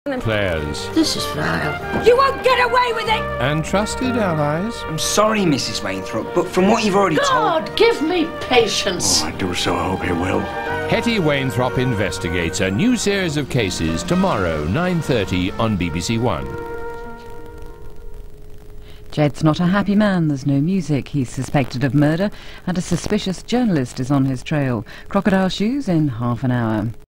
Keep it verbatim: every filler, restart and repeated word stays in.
Players. This is vile. You won't get away with it! And trusted allies. I'm sorry, Missus Wainthropp, but from what you've already God, told... give me patience. Oh, I do so hope he will. Hetty Wainthropp investigates a new series of cases tomorrow, nine thirty on B B C One. Jed's not a happy man. There's no music. He's suspected of murder, and a suspicious journalist is on his trail. Crocodile Shoes in half an hour.